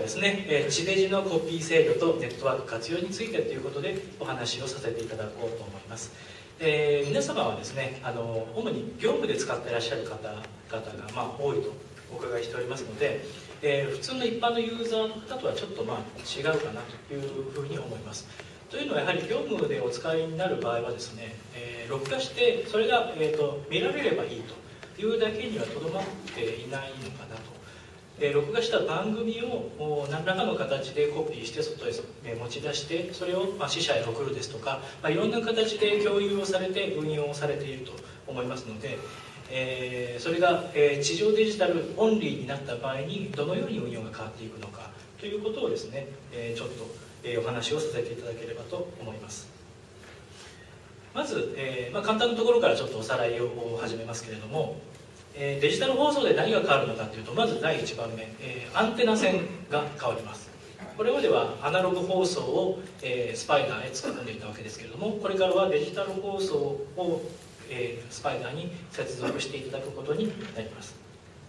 ですね、地デジのコピー制御とネットワーク活用についてということでお話をさせていただこうと思います。皆様はですね、主に業務で使っていらっしゃる方々が、多いとお伺いしておりますので、普通の一般のユーザーの方とはちょっと違うかなというふうに思います。というのはやはり業務でお使いになる場合はですね、録画してそれが、見られればいいというだけにはとどまっていないのかなと。録画した番組を何らかの形でコピーして外へ持ち出してそれを死者へ送るですとか、いろんな形で共有をされて運用されていると思いますので、それが地上デジタルオンリーになった場合にどのように運用が変わっていくのかということをですね、ちょっとお話をさせていただければと思います。まず、簡単なところからちょっとおさらいを始めますけれども、デジタル放送で何が変わるのかというと、まず第1番目、アンテナ線が変わります。これまではアナログ放送を、スパイダーへ突っ込んでいたわけですけれども、これからはデジタル放送を、スパイダーに接続していただくことになります。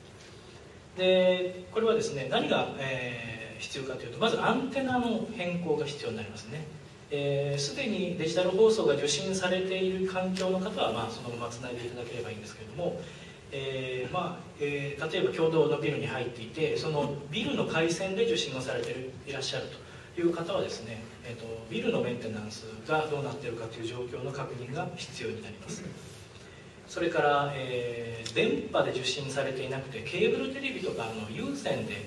でこれはですね、何が、必要かというと、まずアンテナの変更が必要になりますね。すでにデジタル放送が受信されている環境の方は、そのままつないでいただければいいんですけれども、例えば共同のビルに入っていて、そのビルの回線で受信をされていらっしゃるという方はですね、ビルのメンテナンスがどうなっているかという状況の確認が必要になります。それから、電波で受信されていなくてケーブルテレビとか有線で、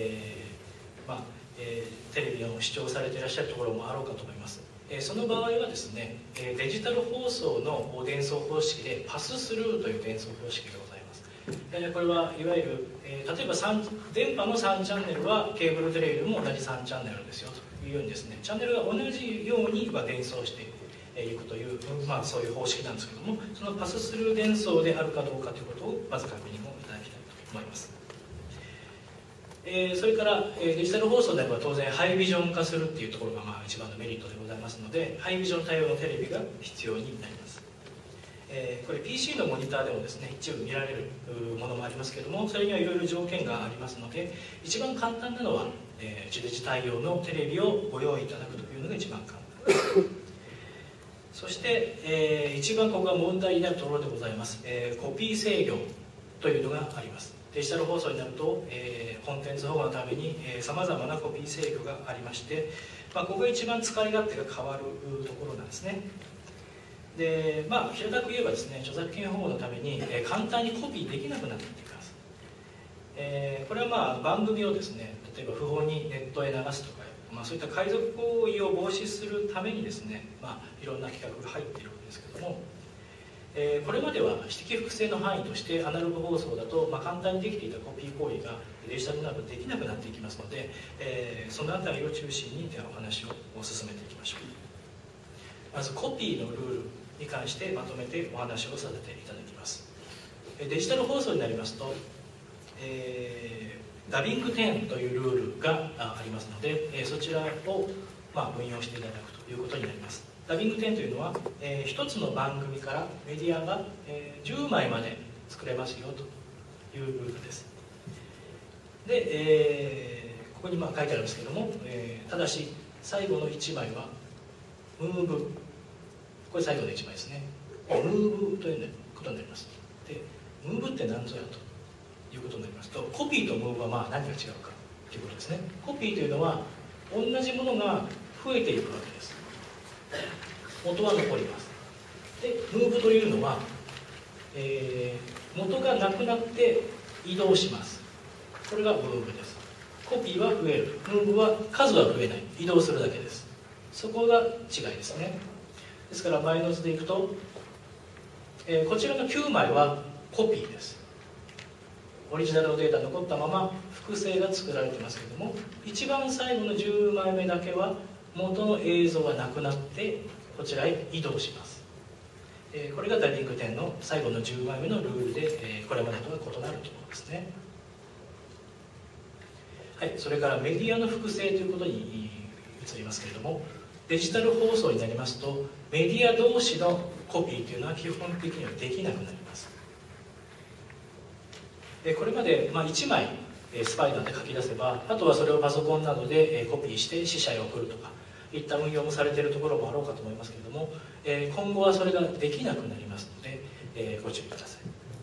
テレビを視聴されていらっしゃるところもあろうかと思います。その場合はですね、デジタル放送の伝送方式でパススルーという伝送方式がございます。これはいわゆる、例えば電波の3チャンネルはケーブルテレビでも同じ3チャンネルですよというようにですね、チャンネルが同じように伝送していくという、そういう方式なんですけども、そのパススルー伝送であるかどうかということをまず確認をいただきたいと思います。それから、デジタル放送であれば当然ハイビジョン化するっていうところが一番のメリットでございますので、ハイビジョン対応のテレビが必要になります。これ PC のモニターでもですね、一部見られるものもありますけれども、それにはいろいろ条件がありますので、一番簡単なのは、地デジ対応のテレビをご用意いただくというのが一番簡単です。そして、一番ここが問題になるところでございます、コピー制御というのがあります。デジタル放送になると、コンテンツ保護のためにさまざまなコピー制御がありまして、ここが一番使い勝手が変わるところなんですね。で平たく言えばですね、著作権保護のために、簡単にコピーできなくなっていきます。これは番組をですね、例えば不法にネットへ流すとか、そういった海賊行為を防止するためにですね、いろんな企画が入っているわけですけども、これまでは私的複製の範囲としてアナログ放送だと、簡単にできていたコピー行為がデジタルになるとできなくなっていきますので、そのあたりを中心にではお話を進めていきましょう。まずコピーのルールに関してまとめてお話をさせていただきます。デジタル放送になりますと、ダビング10というルールがありますので、そちらを運用していただくということになります。ダビング10というのは、一つの番組からメディアが、10枚まで作れますよというルールです。で、ここに書いてあるんですけども、ただし最後の1枚はムーブ、これ最後の1枚ですね。ムーブということになります。で、ムーブって何ぞやということになりますと、コピーとムーブは何が違うかということですね。コピーというのは同じものが増えていくわけです。元は残ります。で、ムーブというのは、元がなくなって移動します。これがムーブです。コピーは増える、ムーブは数は増えない、移動するだけです。そこが違いですね。ですから前の図でいくと、こちらの9枚はコピーです。オリジナルのデータ残ったまま複製が作られてますけども、一番最後の10枚目だけは元の映像がなくなってこちらへ移動します。これがダビング10の最後の10枚目のルールで、これまでとは異なるところですね。はい、それからメディアの複製ということに移りますけれども、デジタル放送になりますとメディア同士のコピーというのは基本的にはできなくなります。これまで1枚スパイダーで書き出せば、あとはそれをパソコンなどでコピーして死者へ送るとかいった運用もされているところもあろうかと思いますけれども、今後はそれができなくなりますので、ご注意ください。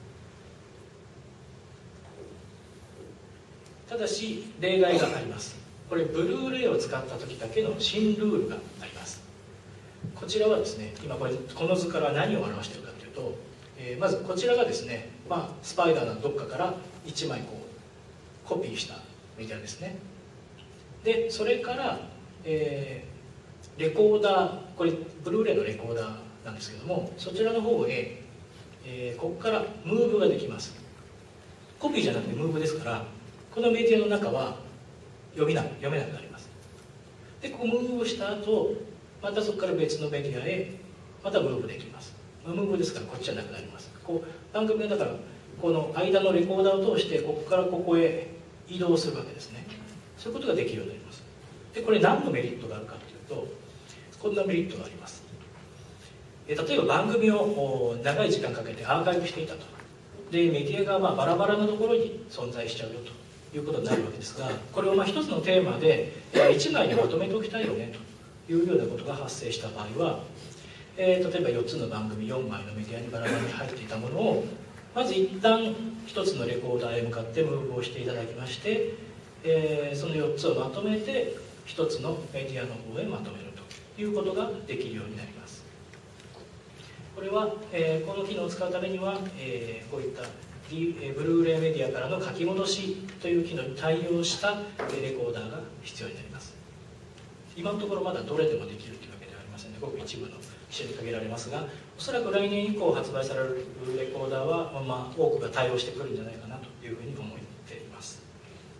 ただし例外があります。これブルーレイを使った時だけの新ルールがあります。こちらはですね、今この図から何を表しているかというと、まずこちらがですね、スパイダーのどっかから1枚コピーしたメディアですね。でそれから、レコーダー、これブルーレイのレコーダーなんですけども、そちらの方へ、ここからムーブができます。コピーじゃなくてムーブですから、このメディアの中は読めなくなります。でここムーブをした後、またそこから別のメディアへまたムーブできます。ムーブですからこっちじゃなくなります。番組はだからこの間のレコーダーを通してここからここへ移動するわけですね。そういうことができるようになります。でこれ何のメリットがあるかというと、こんなメリットがあります。例えば番組を長い時間かけてアーカイブしていたと。でメディアがバラバラなところに存在しちゃうよということになるわけですが、これを一つのテーマで1枚にまとめておきたいよねというようなことが発生した場合は、例えば4つの番組4枚のメディアにバラバラに入っていたものをまず一旦1つのレコーダーへ向かってムーブをしていただきまして、その4つをまとめて1つのメディアの方へまとめるということができるようになります。これは、この機能を使うためには、こういったブルーレイメディアからの書き戻しという機能に対応したレコーダーが必要になります。今のところまだどれでもできるというわけではありませんので、ごく一部の機種に限られますが、おそらく来年以降発売されるレコーダーは、多くが対応してくるんじゃないかなというふうに思っています。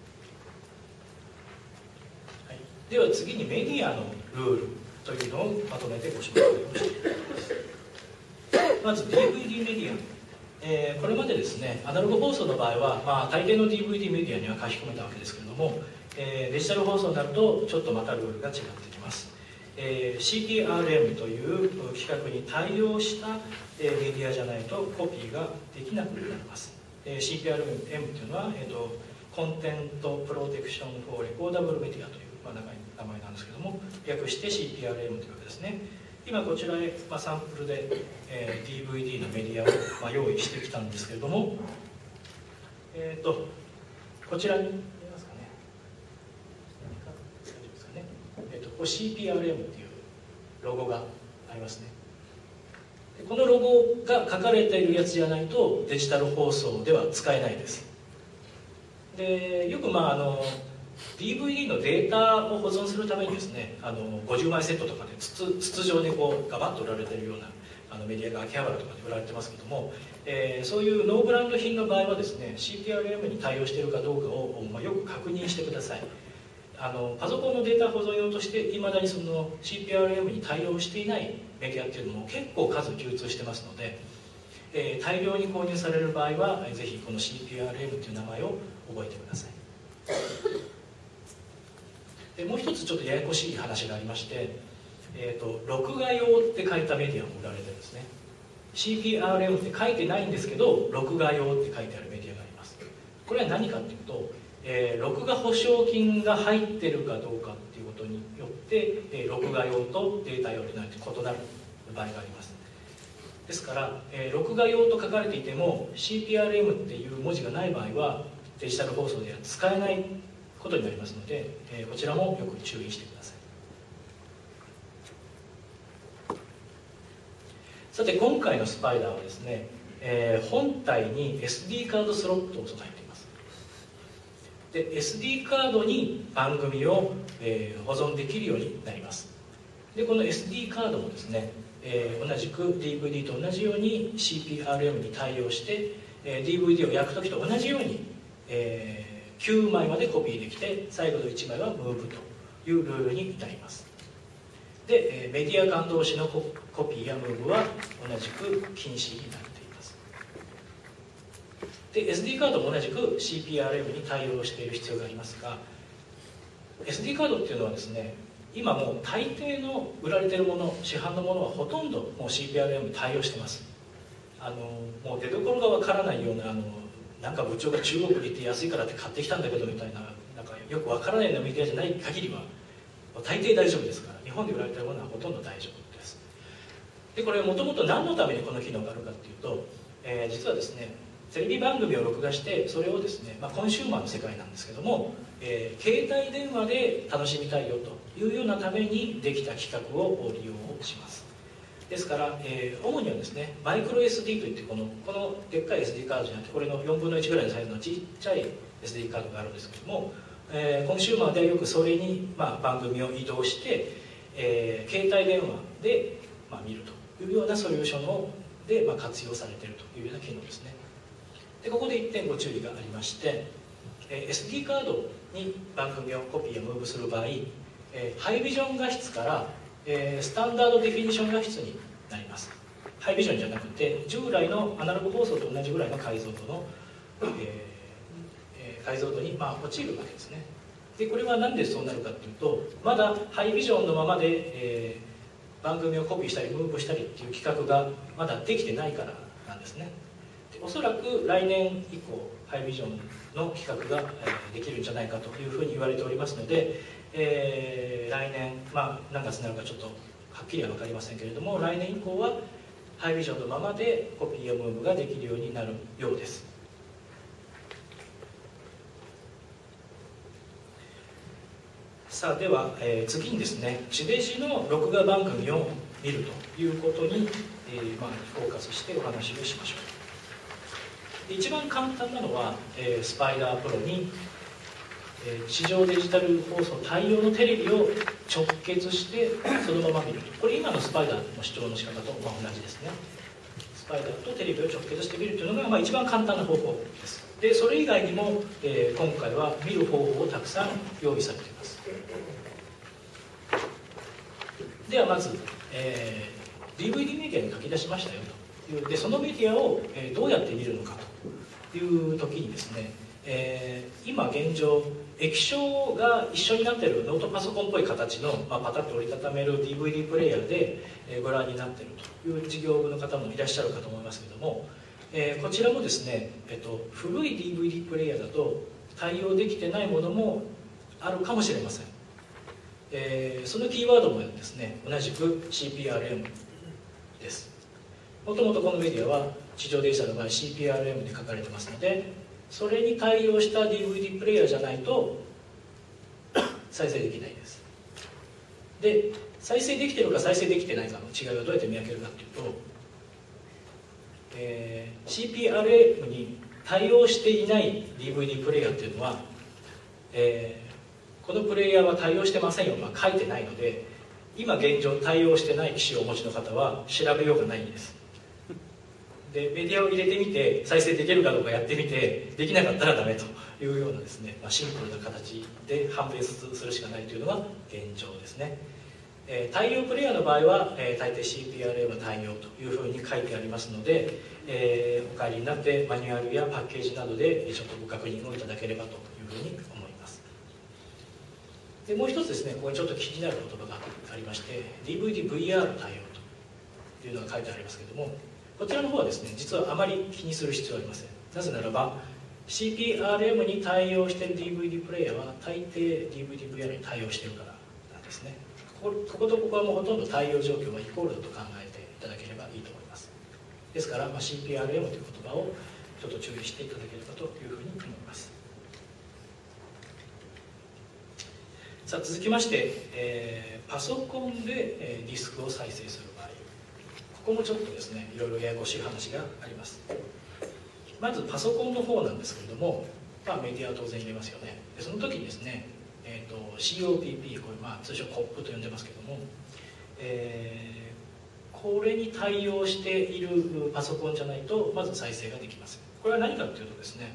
はい、では次にメディアのルールというのをまとめてご紹介をしていきます。まず DVD メディア、これまでですね、アナログ放送の場合は、大抵の DVD メディアには書き込めたわけですけれども、デジタル放送になるとちょっとまたルールが違ってきます。CPRM という規格に対応したメディアじゃないとコピーができなくなります。CPRM というのは、コンテントプロテクションフォーレコーダブルメディアという、名前なんですけども、略して CPRM というわけですね。今こちらへ、サンプルで、DVD のメディアを、用意してきたんですけれども、こちらに見えますかね。大丈夫ですかね。ここ CPRM っていうロゴがありますね。でこのロゴが書かれているやつじゃないとデジタル放送では使えないです。でよくDVD のデータを保存するためにですね、50枚セットとかで筒状にガバッと売られているようなメディアが秋葉原とかで売られてますけども、そういうノーブランド品の場合はですね CPRM に対応しているかどうかを、よく確認してください。パソコンのデータ保存用としていまだにその CPRM に対応していないメディアっていうのも結構数流通してますので、大量に購入される場合はぜひこの CPRM という名前を覚えてください。でもう一つちょっとややこしい話がありまして、録画用って書いたメディアも売られてるんですね。 CPRM って書いてないんですけど録画用って書いてあるメディアがあります。これは何かっていうと、録画保証金が入ってるかどうかっていうことによって、録画用とデータ用というのは異なる場合があります。ですから、録画用と書かれていても CPRM っていう文字がない場合はデジタル放送では使えないことになりますので、こちらもよく注意してください。さて今回のスパイダーはですね、本体に SD カードスロットを備えています。で SD カードに番組を、保存できるようになります。でこの SD カードもですね、同じく DVD と同じように CPRM に対応して、DVD を焼く時と同じように、9枚までコピーできて最後の1枚はムーブというルールに至ります。でメディア間同士のコピーやムーブは同じく禁止になっています。で SD カードも同じく CPRM に対応している必要がありますが、 SD カードっていうのはですね、今もう大抵の売られているもの、市販のものはほとんどもう CPRM に対応してます。もう出どころがわからないようななんか部長が中国に行って安いからって買ってきたんだけどみたいな、なんかよくわからないようなメディアじゃない限りは大抵大丈夫ですから、日本で売られているものはほとんど大丈夫です。でこれもともと何のためにこの機能があるかっていうと、実はですね、テレビ番組を録画してそれをですね、コンシューマーの世界なんですけども、携帯電話で楽しみたいよというようなためにできた企画を利用します。ですから、主にはですね、マイクロ SD といってこのでっかい SD カードじゃなくて、これの4分の1ぐらいのサイズのちっちゃい SD カードがあるんですけども、コンシューマーではよくそれに、番組を移動して、携帯電話で、見るというようなソリューションで、活用されているというような機能ですね。でここで1点ご注意がありまして、SD カードに番組をコピーやムーブする場合、ハイビジョン画質からスタンダードデフィニション画質になります。ハイビジョンじゃなくて従来のアナログ放送と同じぐらいの解像度の、解像度に落ちるわけですね。でこれは何でそうなるかというと、まだハイビジョンのままで、番組をコピーしたりムーブしたりっていう企画がまだできてないからなんですね。でおそらく来年以降ハイビジョンの企画ができるんじゃないかというふうに言われておりますので、来年、何月になるかちょっとはっきりは分かりませんけれども、来年以降はハイビジョンのままでコピーやムーブができるようになるようです。さあでは、次にですね、地デジの録画番組を見るということに、フォーカスしてお話をしましょう。一番簡単なのは、スパイダープロに地上デジタル放送対応のテレビを直結してそのまま見ると。これ今のスパイダーの視聴の仕方と同じですね。スパイダーとテレビを直結して見るというのが、一番簡単な方法です。でそれ以外にも、今回は見る方法をたくさん用意されています。ではまず、DVD メディアに書き出しましたよという。でそのメディアを、どうやって見るのかという時にですね、今現状液晶が一緒になっているノートパソコンっぽい形の、パタッと折りたためる DVD プレイヤーで、ご覧になっているという事業部の方もいらっしゃるかと思いますけども、こちらもですね、古い DVD プレイヤーだと対応できてないものもあるかもしれません。そのキーワードもですね、同じく CPRM です。もともとこのメディアは地上デジタルの場合 CPRM で書かれてますので、それに対応した DVD プレイヤーじゃないと再生できないです。で再生できてるか再生できてないかの違いをどうやって見分けるかというと、CPRM に対応していない DVD プレイヤーっていうのは、このプレイヤーは対応してませんよと書いてないので、今現状対応してない機種をお持ちの方は調べようがないんです。でメディアを入れてみて再生できるかどうかやってみて、できなかったらダメというようなですね、シンプルな形で判別するしかないというのが現状ですね。対応プレイヤーの場合は、大抵 CPRM 対応というふうに書いてありますので、お帰りになってマニュアルやパッケージなどでちょっとご確認をいただければというふうに思います。でもう一つですね、ここにちょっと気になる言葉がありまして、 DVD-VR 対応というのが書いてありますけれども、こちらの方はですね、実はあまり気にする必要はありません。なぜならば CPRM に対応している DVD プレイヤーは大抵 DVD-VR に対応しているからなんですね。こことここはもうほとんど対応状況はイコールだと考えていただければいいと思います。ですから、CPRM という言葉をちょっと注意していただければというふうに思います。さあ続きまして、パソコンで、ディスクを再生する場合、ここもちょっとですね、いろいろややこしい話があります。まずパソコンの方なんですけれども、メディアは当然入れますよね。でその時にですね、COPP、これ通称 COP と呼んでますけども、これに対応しているパソコンじゃないとまず再生ができません。これは何かというとですね、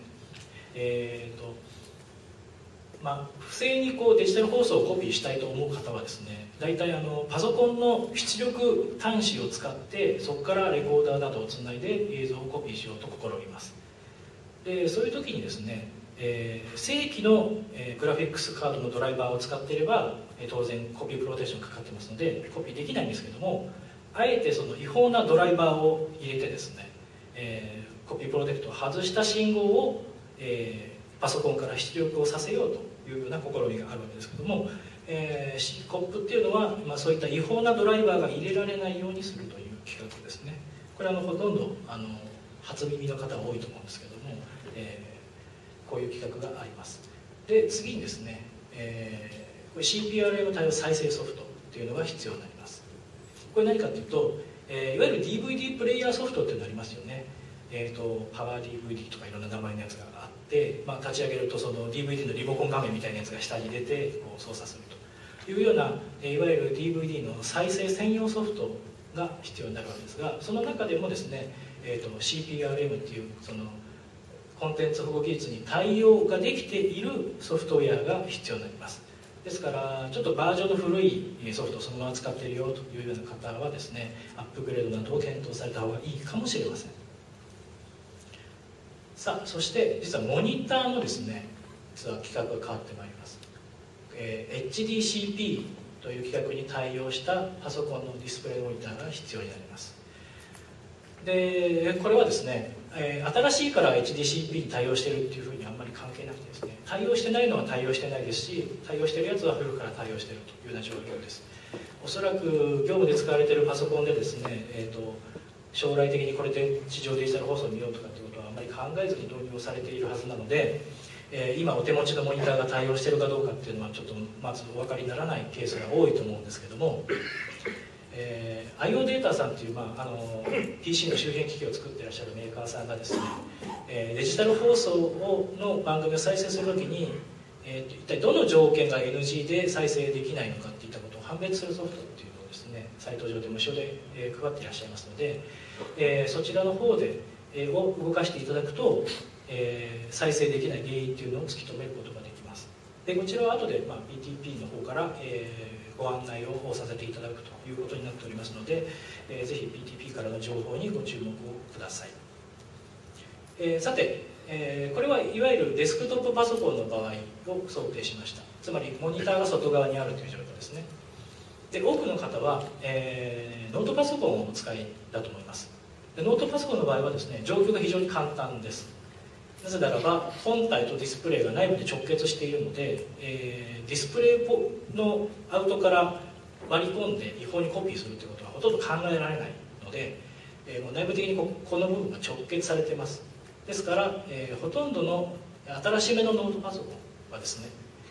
不正にデジタル放送をコピーしたいと思う方はですね、大体パソコンの出力端子を使ってそこからレコーダーなどをつないで映像をコピーしようと試みます。でそういう時にですね、正規の、グラフィックスカードのドライバーを使っていれば、当然コピープロテクションかかってますのでコピーできないんですけども、あえてその違法なドライバーを入れてですね、 コピープロテクトを外した信号を、パソコンから出力をさせようというような試みがあるわけですけども、コップっていうのは、そういった違法なドライバーが入れられないようにするという企画ですね。これはほとんど初耳の方が多いと思うんですけども、こういう企画があります。で次にですね、これ CPRM 対応再生ソフトっていうのが必要になります。これ何かっていうと、いわゆる DVD プレイヤーソフトっていうのありますよね。パワー DVD とかいろんな名前のやつがあって、立ち上げるとその DVD のリモコン画面みたいなやつが下に出てこう操作するというような、いわゆる DVD の再生専用ソフトが必要になるわけですが、その中でもですね、CPRM っていうそのコンテンツ保護技術に対応ができているソフトウェアが必要になります。ですからちょっとバージョンの古いソフトをそのまま使っているよというような方はですね、アップグレードなどを検討された方がいいかもしれません。さあ、そして実はモニターのですね、実は規格が変わってまいります。HDCP という規格に対応したパソコンのディスプレイモニターが必要になります。でこれはですね、新しいから HDCP に対応しているっていうふうにあんまり関係なくてですね、対応してないのは対応してないですし、対応しているやつは古くから対応しているというような状況です。おそらく業務で使われているパソコンでですね、将来的にこれで地上デジタル放送を見ようとかっていうことはあんまり考えずに導入をされているはずなので、今お手持ちのモニターが対応しているかどうかっていうのはちょっとまずお分かりにならないケースが多いと思うんですけども、IO データさんっていう、PC の周辺機器を作っていらっしゃるメーカーさんがですね、デジタル放送の番組を再生するときに、一体どの条件が NG で再生できないのかっていったことを判別するソフトっていうのをですね、サイト上で無償で配っていらっしゃいますので、そちらの方でを動かしていただくと、再生できない原因っていうのを突き止めることができます。でこちらは後で、PTP の方から、ご案内をさせていただくということになっておりますので、ぜひ PTP からの情報にご注目をください。さて、これはいわゆるデスクトップパソコンの場合を想定しました。つまりモニターが外側にあるという状況ですね。で多くの方は、ノートパソコンをお使いだと思います。でノートパソコンの場合はですね、状況が非常に簡単です。なぜならば本体とディスプレイが内部で直結しているので、ディスプレイのアウトから割り込んで違法にコピーするということはほとんど考えられないので、もう内部的にこの部分が直結されています。ですから、ほとんどの新しめのノートパソコンはですね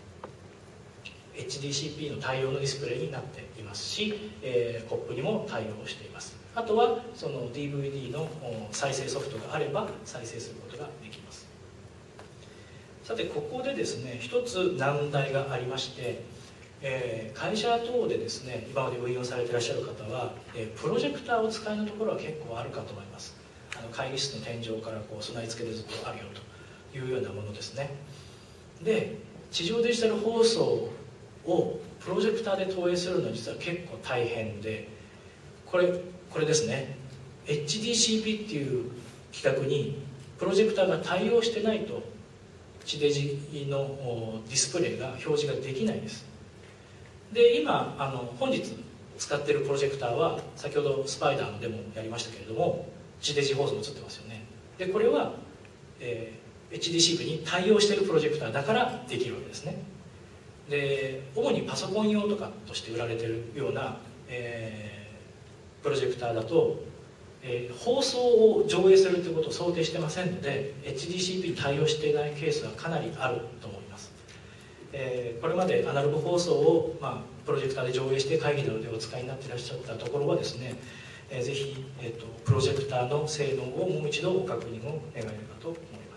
HDCP の対応のディスプレイになっていますし、コップにも対応しています。あとはその DVD の再生ソフトがあれば再生することができます。さてここでですね、一つ難題がありまして、会社等でですね今まで運用されていらっしゃる方は、プロジェクターを使いのところは結構あるかと思います。会議室の天井からこう備え付けでずっとあるよというようなものですね。で地上デジタル放送をプロジェクターで投影するのは実は結構大変で、これですね、 HDCP っていう規格にプロジェクターが対応してないと地デジのディスプレイが表示ができないです。で今本日使っているプロジェクターは先ほどスパイダーのデモやりましたけれども地デジ放送映ってますよね。でこれは、HDCP に対応しているプロジェクターだからできるわけですね。で主にパソコン用とかとして売られているような、プロジェクターだと、放送を上映するということを想定してませんので HDCP に対応していないケースはかなりあると思います。これまでアナログ放送を、プロジェクターで上映して会議などでお使いになっていらっしゃったところはですね、ぜひ、プロジェクターの性能をもう一度ご確認を願えればと思います。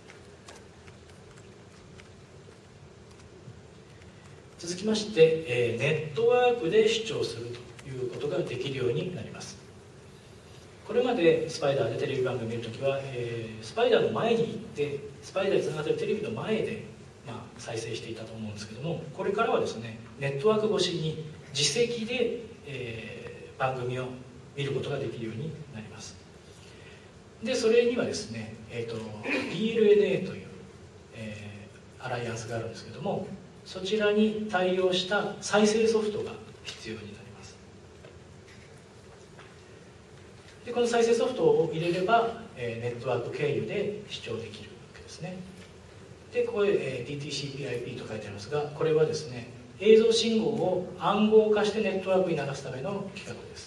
続きまして、ネットワークで視聴するということができるようになります。これまでスパイダーでテレビ番組を見るときは、スパイダーの前に行ってスパイダーにつながっているテレビの前で、再生していたと思うんですけども、これからはですねネットワーク越しに自席で、番組を見ることができるようになります。でそれにはですね、DLNA という、アライアンスがあるんですけども、そちらに対応した再生ソフトが必要になります。でこの再生ソフトを入れれば、 ネットワーク経由で視聴できるわけですね。でここで、DTCP/IP と書いてありますが、これはですね、映像信号を暗号化してネットワークに流すための規格です。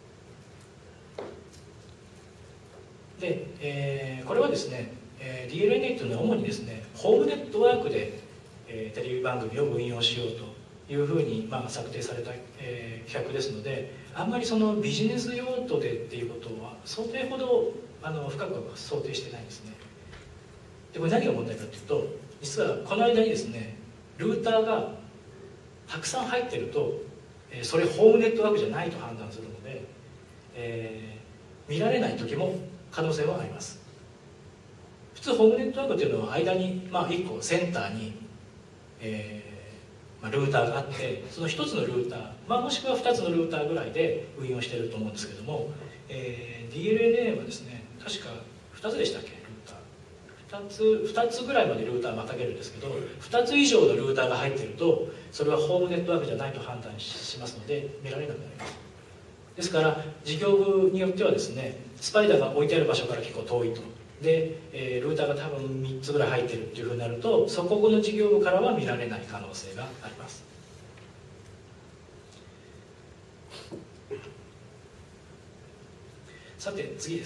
で、これはですね、DLNA というのは主にですね、ホームネットワークで、テレビ番組を運用しようというふうに、策定された、規格ですので、あんまりそのビジネス用途でっていうことは想定ほど深くは想定してないんですね。でこれ何が問題かというと、実はこの間にですね、ルーターがたくさん入ってると、それホームネットワークじゃないと判断するので、見られない時も可能性はあります。普通ホームネットワークというのは間に、1個センターに、ルーターがあって、その1つのルーター、もしくは2つのルーターぐらいで運用していると思うんですけども、DLNA はですね、確か2つでしたっけ、ルーター2つぐらいまでルーターまたげるんですけど、2つ以上のルーターが入っているとそれはホームネットワークじゃないと判断しますので見られなくなります。ですから事業部によってはですね、スパイダーが置いてある場所から結構遠いと、で、ルーターが多分3つぐらい入ってるっていうふうになると、そこの事業部からは見られない可能性があります。さて次です。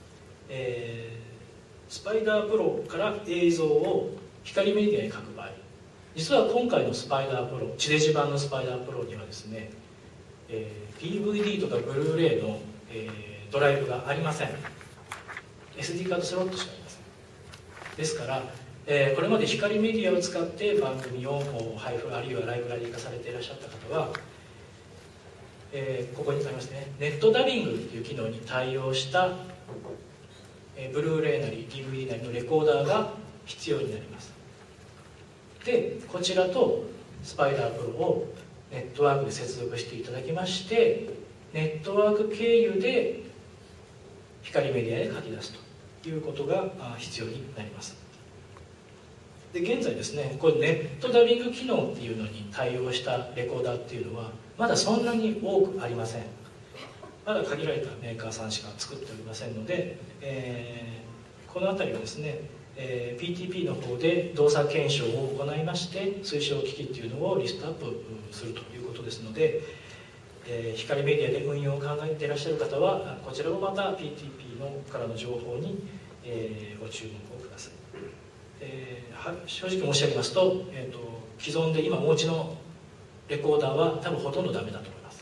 スパイダープロから映像を光メディアに書く場合、実は今回のスパイダープロ、地デジ版のスパイダープロにはですね、DVD とかブルーレイの、ドライブがありません。 SD カードスロットしかありません。ですから、これまで光メディアを使って番組を配布あるいはライブラリー化されていらっしゃった方は、ここにありますね、ネットダビングという機能に対応したブルーレイなり DVD なりのレコーダーが必要になります。でこちらとスパイダープロをネットワークで接続していただきまして、ネットワーク経由で光メディアへ書き出すということが必要になります。で現在ですね、これネットダビング機能っていうのに対応したレコーダーっていうのはまだそんなに多くありません。まだ限られたメーカーさんしか作っておりませんので、この辺りはですね、PTP の方で動作検証を行いまして推奨機器っていうのをリストアップするということですので、光メディアで運用を考えていらっしゃる方はこちらもまた PTP のからの情報に、ご注目をください。正直申し上げますと、既存で今お持ちのレコーダーは多分ほとんどダメだと思います。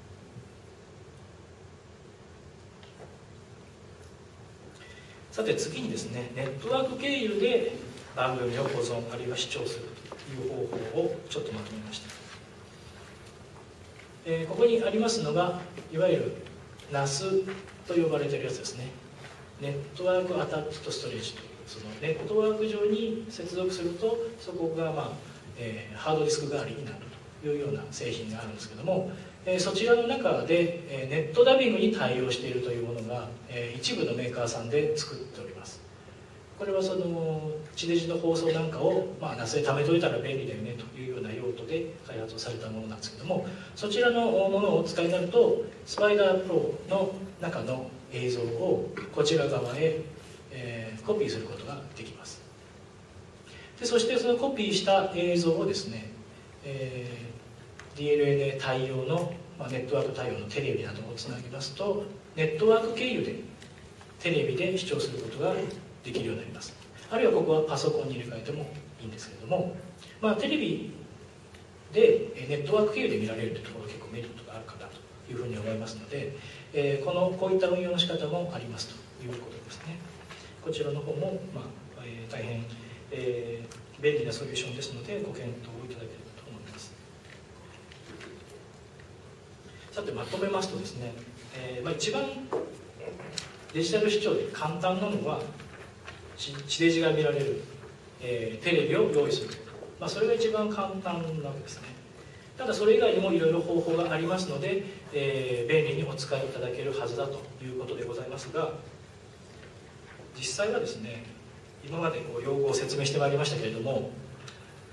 さて次にですね、ネットワーク経由で番組を保存あるいは視聴するという方法をちょっとまとめました。ここにありますのがいわゆる NAS と呼ばれているやつですね。ネットワークアタッチとストレージという、そのネットワーク上に接続するとそこが、ハードディスク代わりになるというような製品があるんですけども、そちらの中でネットダビングに対応しているというものが一部のメーカーさんで作っております。これはその地デジの放送なんかをNASで貯めといたら便利だよねというような用途で開発をされたものなんですけども、そちらのものをお使いになるとスパイダープロの中の映像をこちら側へ、コピーすることができます。でそしてそのコピーした映像をですね、DLNA 対応の、ネットワーク対応のテレビなどをつなぎますとネットワーク経由でテレビで視聴することができるようになります。あるいはここはパソコンに入れ替えてもいいんですけれども、テレビでネットワーク経由で見られるというところ結構メリットがあるかなというふうに思いますので、こういった運用の仕方もありますということですね。こちらの方も、大変、便利なソリューションですのでご検討をいただければと思います。さてまとめますとですね、一番デジタル視聴で簡単なのは地デジが見られる、テレビを用意する、それが一番簡単なわけですね。ただそれ以外にもいろいろ方法がありますので、便利にお使いいただけるはずだということでございますが、実際はですね、今まで用語を説明してまいりましたけれども、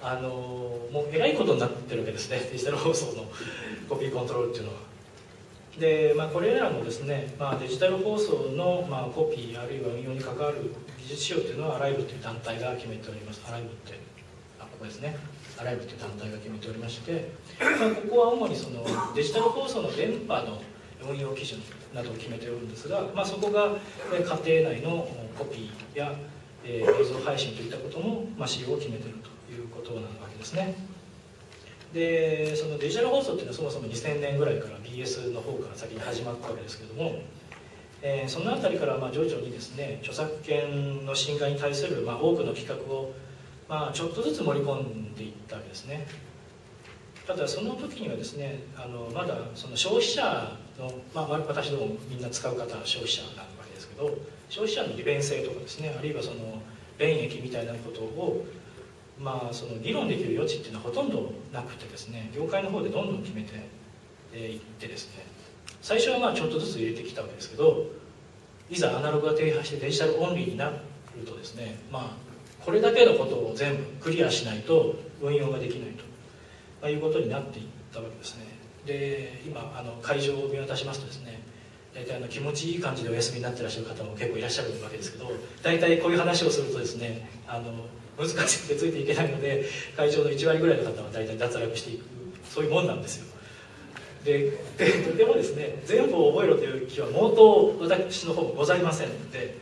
もうえらいことになってるわけですね、デジタル放送のコピーコントロールっていうのは。 で、これらのですね、デジタル放送の、コピーあるいは運用に関わる技術使用というのはアライブという団体が決めております。アライブってここですね。アライブという団体が決めておりまして、ここは主にそのデジタル放送の電波の運用基準などを決めておるんですが、そこが家庭内のコピーや映像配信といったことも使用を決めているということなわけですね。で、そのデジタル放送っていうのはそもそも2000年ぐらいから BS の方から先に始まったわけですけれども、そのあたりから徐々にですね、著作権の侵害に対する多くの規格をちょっとずつ盛り込んでいったわけですね。ただその時にはですね、まだその消費者の、私どもみんな使う方は消費者なわけですけど、消費者の利便性とかですね、あるいはその便益みたいなことをその議論できる余地っていうのはほとんどなくてですね、業界の方でどんどん決めていってですね、最初はちょっとずつ入れてきたわけですけど、いざアナログが停波してデジタルオンリーになるとですね、これだけのことを全部クリアしないと運用ができないということになっていったわけですね。で、今会場を見渡しますとですね、大体気持ちいい感じでお休みになってらっしゃる方も結構いらっしゃるわけですけど、大体こういう話をするとですね、難しくてついていけないので、会場の1割ぐらいの方は大体脱落していく、そういうもんなんですよ。でもですね、全部を覚えろという気は毛頭私の方もございませんので、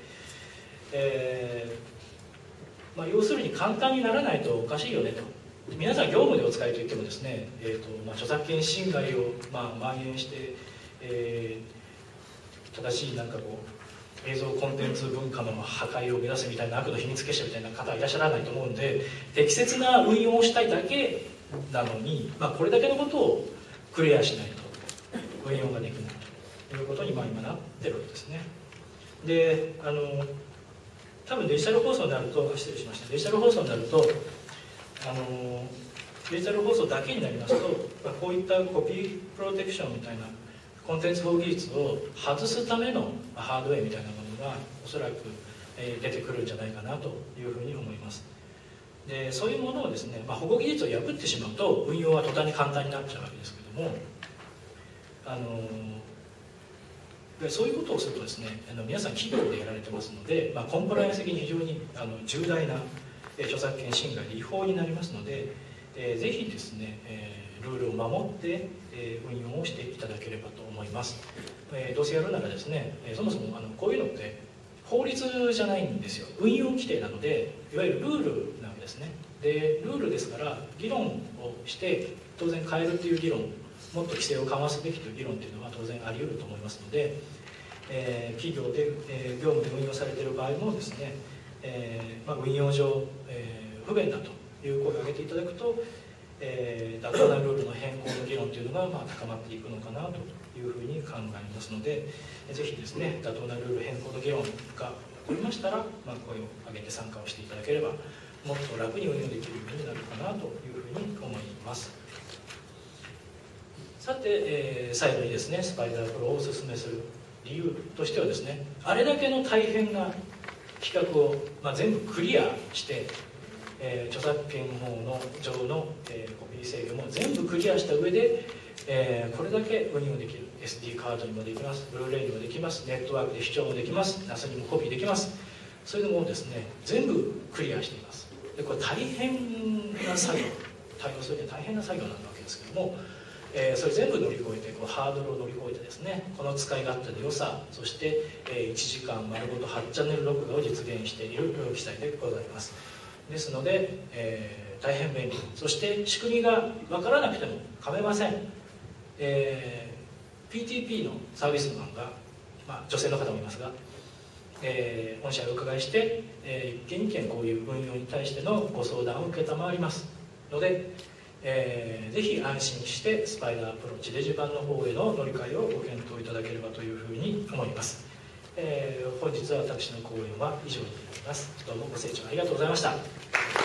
要するに簡単にならないとおかしいよねと。皆さん業務でお使いといってもですね、著作権侵害を蔓延して、正しい映像コンテンツ文化の破壊を目指すみたいな悪の秘密結社みたいな方はいらっしゃらないと思うんで、適切な運用をしたいだけなのに、これだけのことをクリアしないと運用ができないということに今なってるわけですね。で、多分デジタル放送になると、失礼しました、デジタル放送になるとデジタル放送だけになりますと、こういったコピープロテクションみたいなコンテンツ保護技術を外すためのハードウェアみたいなものがおそらく出てくるんじゃないかなというふうに思います。で、そういうものをですね、保護技術を破ってしまうと運用は途端に簡単になっちゃうわけですけども、そういうことをするとですね、皆さん企業でやられてますので、コンプライアンス的に非常に重大な著作権侵害で違法になりますので、ぜひですね、ルールを守って運用をしていただければと思います。どうせやるならですね、そもそもこういうのって法律じゃないんですよ。運用規定なので、いわゆるルールなわけですね。で、ルールですから議論をして当然変えるっていう議論、もっと規制を緩和すべきという議論というのは当然あり得ると思いますので、企業で、業務で運用されている場合もですね、運用上、不便だという声を上げていただくと、妥当なルールの変更の議論というのが高まっていくのかなというふうに考えますので、ぜひですね、妥当なルール変更の議論が起こりましたら、声を上げて参加をしていただければ、もっと楽に運用できるようになるかなというふうに思います。さて、最後にですね、スパイダープロをお勧めする理由としてはですね、あれだけの大変な規格を、全部クリアして、著作権法の上の、コピー制御も全部クリアした上で、これだけ運用できる SD カードにもできます、ブルーレイにもできます、ネットワークで視聴もできます、NAS にもコピーできます。そういうのもですね、全部クリアしています。で、これ大変な作業、対応するには大変な作業なわけですけども、それ全部乗り越えて、このハードルを乗り越えてですね、この使い勝手の良さ、そして、1時間丸ごと8チャンネル録画を実現している記載でございます。ですので、大変便利、そして仕組みが分からなくても構いません。PTP のサービスマンが、女性の方もいますが、御社をお伺いして、一件一件こういう運用に対してのご相談を承りますので、ぜひ安心してスパイダープロ地デジ版の方への乗り換えをご検討いただければというふうに思います。本日は私の講演は以上になります。どうもご清聴ありがとうございました。